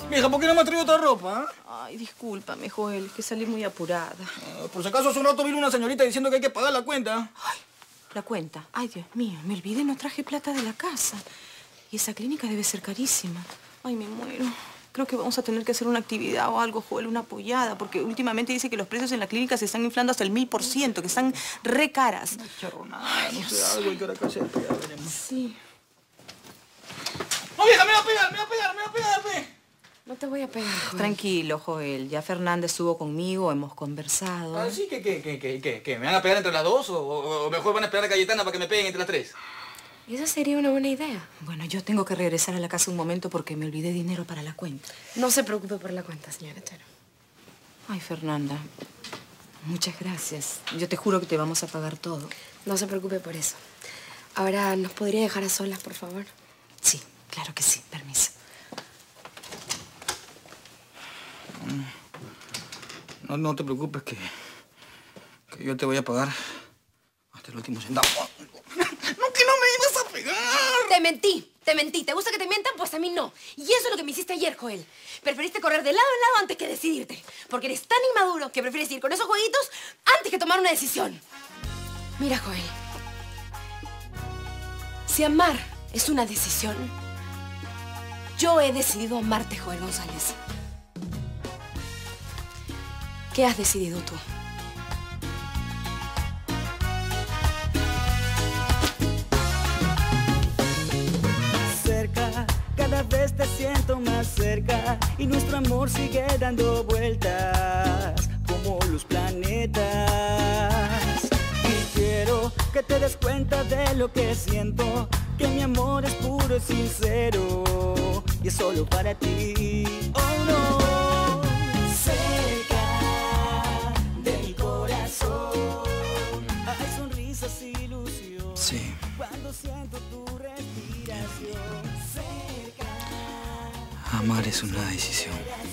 Vieja, ¿por qué no me has traído otra ropa? Ay, discúlpame, Joel, que salí muy apurada. Por si acaso hace un rato vino una señorita diciendo que hay que pagar la cuenta. Ay, la cuenta. Ay, Dios mío, me olvidé, no traje plata de la casa. Y esa clínica debe ser carísima. Ay, me muero. Creo que vamos a tener que hacer una actividad o algo, Joel, una apoyada, porque últimamente dice que los precios en la clínica se están inflando hasta el 1000%, que están re caras. No charro nada, no sé, algo hay que ahora que hacer, ya veremos. Sí. ¡No, vieja, me va a pegar, me va a pegar, me va a pegar, ve! No te voy a pegar, Joel. Tranquilo, Joel. Ya Fernández estuvo conmigo, hemos conversado. ¿Ah, sí? ¿Qué? ¿Me van a pegar entre las dos? ¿O mejor van a esperar a Cayetana para que me peguen entre las tres? Esa sería una buena idea. Bueno, yo tengo que regresar a la casa un momento porque me olvidé dinero para la cuenta. No se preocupe por la cuenta, señora Charo. Ay, Fernanda, muchas gracias. Yo te juro que te vamos a pagar todo. No se preocupe por eso. Ahora, ¿nos podría dejar a solas, por favor? Sí, claro que sí. Permiso. No te preocupes que yo te voy a pagar hasta el último centavo. ¡No, que no me ibas a pegar! Te mentí. ¿Te gusta que te mientan? Pues a mí no. Y eso es lo que me hiciste ayer, Joel. Preferiste correr de lado en lado antes que decidirte. Porque eres tan inmaduro que prefieres ir con esos jueguitos antes que tomar una decisión. Mira, Joel. Si amar es una decisión, yo he decidido amarte, Joel González. ¿Qué has decidido tú? Cada vez te siento más cerca y nuestro amor sigue dando vueltas como los planetas. Y quiero que te des cuenta de lo que siento, que mi amor es puro y sincero y es solo para ti. Oh no, cerca de mi corazón hay sonrisas y ilusión. Sí. Cuando siento tu respiración. Amar es una decisión.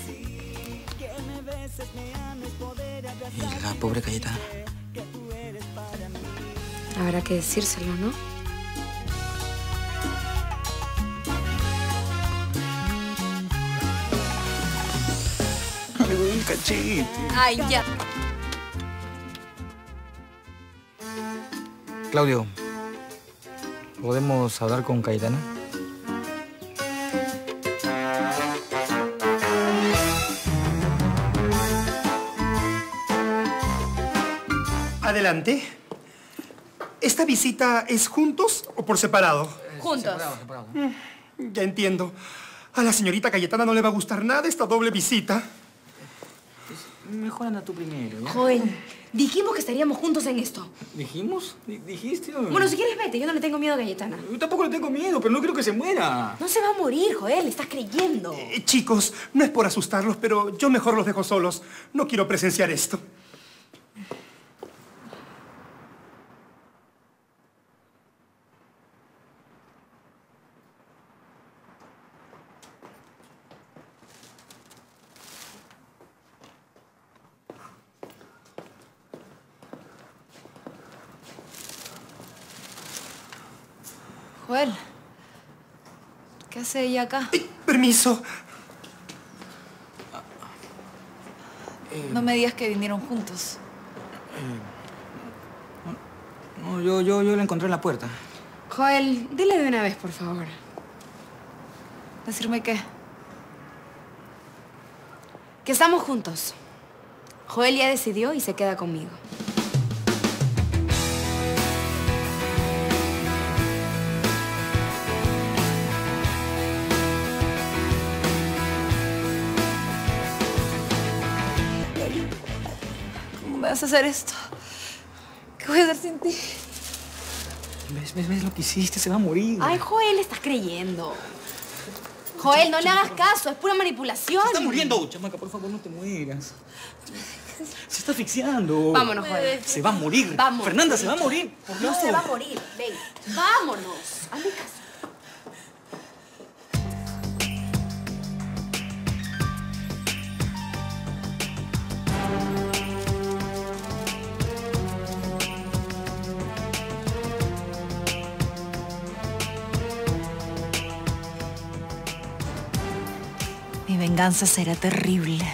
Y la pobre Cayetana. Habrá que decírselo, ¿no? Me duele el cachete. Ay, ya. Claudio, ¿podemos hablar con Cayetana? Adelante. ¿Esta visita es juntos o por separado? Juntos. Separado. Ya entiendo. A la señorita Cayetana no le va a gustar nada esta doble visita. Mejor anda tú primero, ¿ya? Joel, dijimos que estaríamos juntos en esto. ¿Dijimos? ¿Dijiste? Bueno, si quieres vete, yo no le tengo miedo a Cayetana. Yo tampoco le tengo miedo, pero no quiero que se muera. No se va a morir, Joel, estás creyendo. Chicos, no es por asustarlos, pero yo mejor los dejo solos. No quiero presenciar esto. Joel, ¿qué hace ella acá? Permiso. No me digas que vinieron juntos. No, yo la encontré en la puerta. Joel, dile de una vez, por favor. ¿Decirme qué? Que estamos juntos. Joel ya decidió y se queda conmigo. ¿Cómo me vas a hacer esto? ¿Qué voy a hacer sin ti? ¿Ves lo que hiciste? Se va a morir. Ay, Joel, estás creyendo. Joel, no le hagas caso, es pura manipulación. Se está muriendo, chamaca, por favor, no te mueras. Se está asfixiando. Vámonos, Joel. Se va a morir. Vamos. Fernanda, se va a morir. Por No Dios. se va a morir, ven. Vámonos. Hazme caso. Mi venganza será terrible.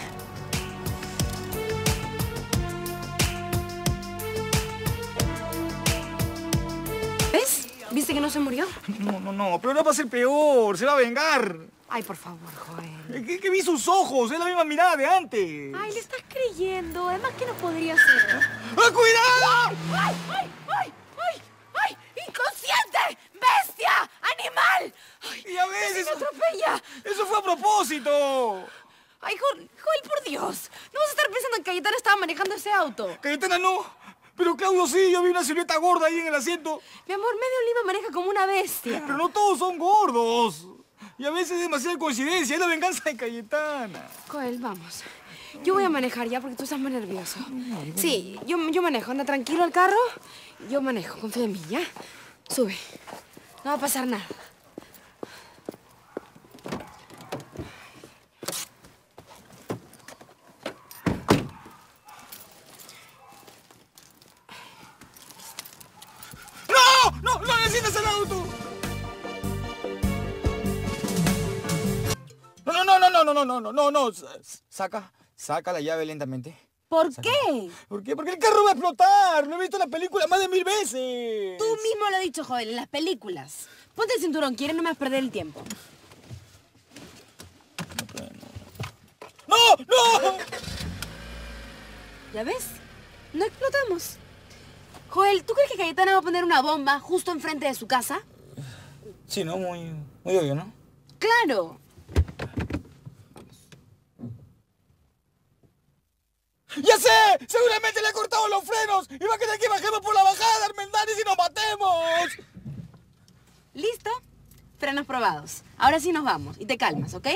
¿Ves? ¿Viste que no se murió? No, pero no va a ser peor, se va a vengar. Ay, por favor, Joel. ¿Qué vi sus ojos? Es la misma mirada de antes. Ay, le estás creyendo. Además, ¿qué no podría ser? ¡Ah, cuidado! ¡Ay, ay, ay, ay, ay! ¡Inconsciente! ¡Bestia! ¡Animal! ¡Ay, Y a veces... ¡me atropella! ¡Eso fue a propósito! Ay, Joel, por Dios. No vas a estar pensando en que Cayetana estaba manejando ese auto. Cayetana no, pero Claudio sí. Yo vi una silueta gorda ahí en el asiento. Mi amor, medio Lima maneja como una bestia. Pero no todos son gordos. Y a veces es demasiada coincidencia. Es la venganza de Cayetana. Joel, vamos. Yo voy a manejar ya porque tú estás muy nervioso. Sí, yo manejo. Anda tranquilo al carro. Yo manejo. Confía en mí, ¿ya? Sube. No va a pasar nada. ¡No necesitas el auto! No. Saca la llave lentamente. ¿Por qué? ¿Por qué? Porque el carro va a explotar. Lo he visto en la película más de 1000 veces. Tú mismo lo has dicho, Joel, en las películas. Ponte el cinturón, ¿quieres? No me vas a perder el tiempo. ¡No! ¿Ya ves? No explotamos. Joel, ¿tú crees que Cayetana va a poner una bomba justo enfrente de su casa? Sí, ¿no? Muy obvio, ¿no? ¡Claro! ¡Ya sé! ¡Seguramente le ha cortado los frenos! ¡Y va a querer que bajemos por la bajada, Armendáriz, y nos matemos! ¿Listo? Frenos probados. Ahora sí nos vamos. Y te calmas, ¿ok?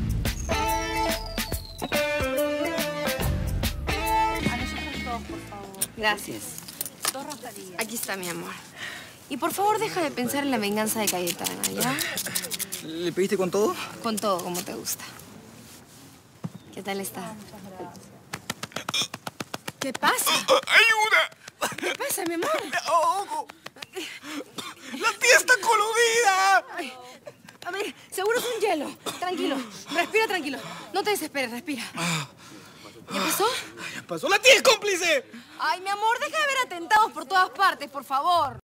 A nosotros todos, por favor. Gracias. 2 roscarillas. Aquí está, mi amor. Y por favor, deja de pensar en la venganza de Cayetana, ¿ya? ¿Le pediste con todo? Con todo, como te gusta. ¿Qué tal está? Muchas gracias. ¿Qué pasa? ¡Ayuda! ¿Qué pasa, mi amor? ¡Oh! ¡La tía está coludida! Ay, a ver, seguro es un hielo. Tranquilo. Respira tranquilo. No te desesperes, respira. ¿Ya pasó? ¡Ya pasó! ¡La tía es cómplice! Ay, mi amor, deja de ver atentados por todas partes, por favor.